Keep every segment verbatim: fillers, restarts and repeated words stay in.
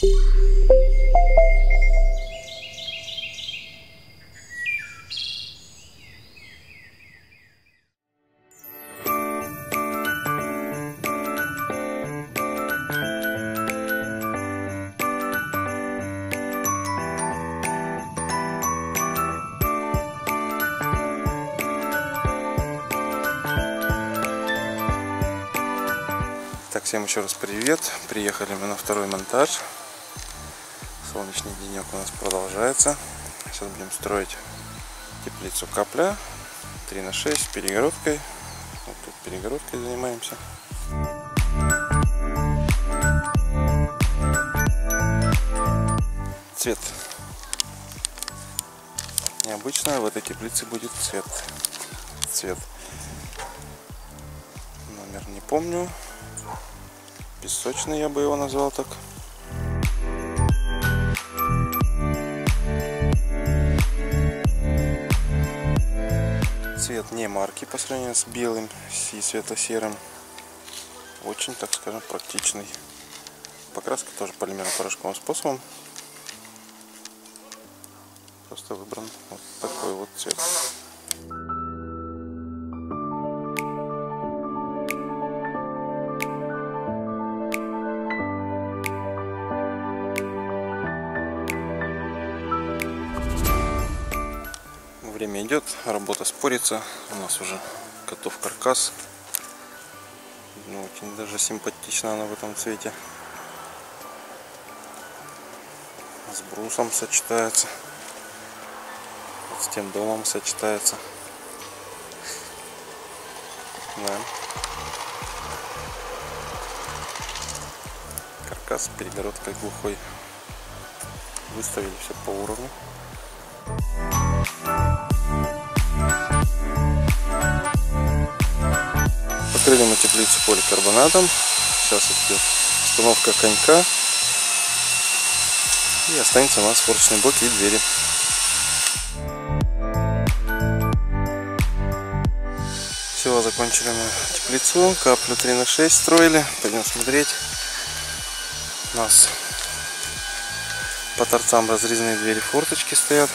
Так, всем еще раз привет. Приехали мы на второй монтаж. Солнечный денек у нас продолжается. Сейчас будем строить теплицу капля три на шесть с перегородкой. Вот тут перегородкой занимаемся. Цвет необычно. В этой теплице будет цвет. Цвет. Номер не помню. Песочный, я бы его назвал так. Цвет не марки по сравнению с белым и светло-серым. Очень, так скажем, практичный. Покраска тоже полимерно-порошковым способом. Просто выбран вот такой вот цвет. Время идет, работа спорится, у нас уже готов каркас. Ну, очень даже симпатично она в этом цвете. С брусом сочетается, с тем домом сочетается. Да. Каркас с перегородкой глухой. Выставили все по уровню. Покрыли мы теплицу поликарбонатом. Сейчас идет установка конька. И останется у нас форточные блоки и двери. Все, закончили мы теплицу. Каплю три на шесть строили. Пойдем смотреть. У нас по торцам разрезные двери форточки стоят.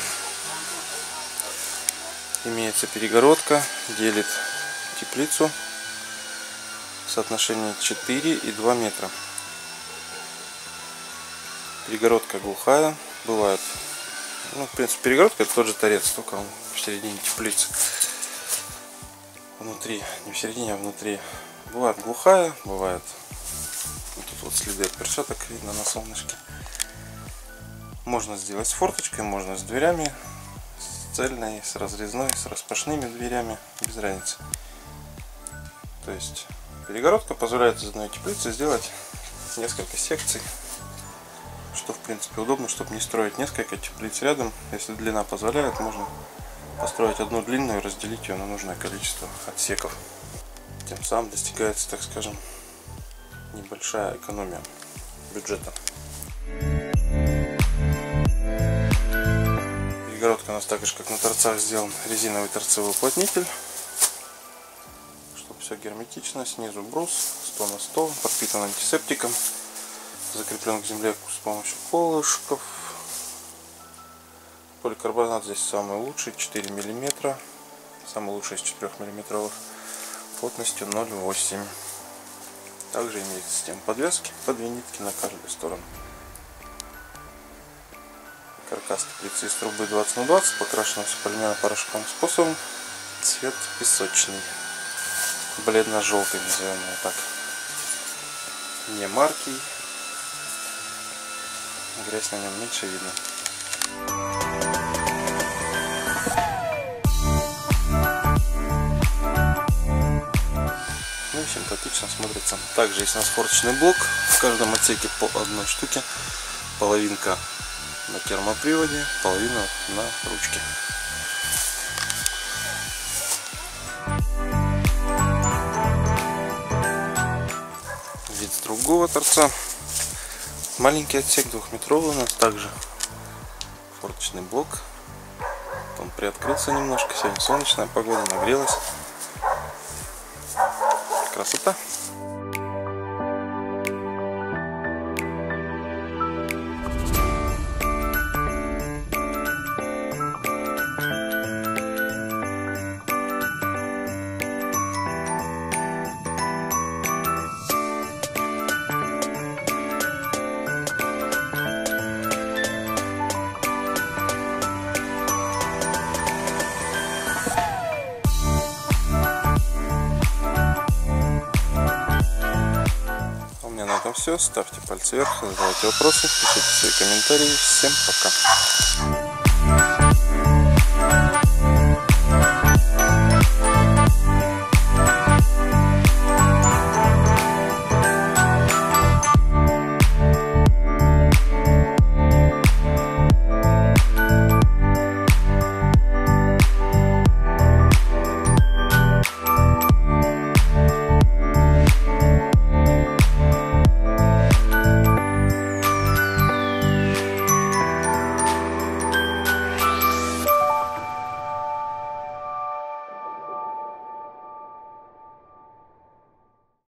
Имеется перегородка, делит теплицу. Соотношение четыре и два метра. Перегородка глухая. Бывает, ну, в принципе, перегородка это тот же торец, только он в середине теплицы. Внутри, не в середине, а внутри. Бывает глухая, бывает. Вот тут вот следы от перчаток видно на солнышке. Можно сделать с форточкой, можно с дверями, с цельной, с разрезной, с распашными дверями, без разницы. То есть перегородка позволяет из одной теплицы сделать несколько секций, что в принципе удобно, чтобы не строить несколько теплиц рядом. Если длина позволяет, можно построить одну длинную и разделить ее на нужное количество отсеков. Тем самым достигается, так скажем, небольшая экономия бюджета. Перегородка у нас так же, как на торцах, сделан резиновый торцевой уплотнитель. Все герметично, снизу брус сто на сто, подпитан антисептиком, закреплен к земле с помощью колышков. Поликарбонат здесь самый лучший, четыре миллиметра, самый лучший из четырёхмиллиметровых, плотностью ноль целых восемь. Также имеет систему подвески по две нитки на каждую сторону. Каркас теплицы из трубы двадцать на двадцать, покрашен полимерно-порошковым способом, цвет песочный. Бледно-желтый, назовем его так. Не марки. Грязь на нем меньше видно. Ну и симпатично смотрится. Также есть у нас форточный блок. В каждом отсеке по одной штуке. Половинка на термоприводе, половина на ручке. Вид с другого торца. Маленький отсек, двухметровый, у нас также форточный блок. Он приоткрылся немножко. Сегодня солнечная погода, нагрелась. Красота. все. Ставьте пальцы вверх, задавайте вопросы, пишите свои комментарии. Всем пока.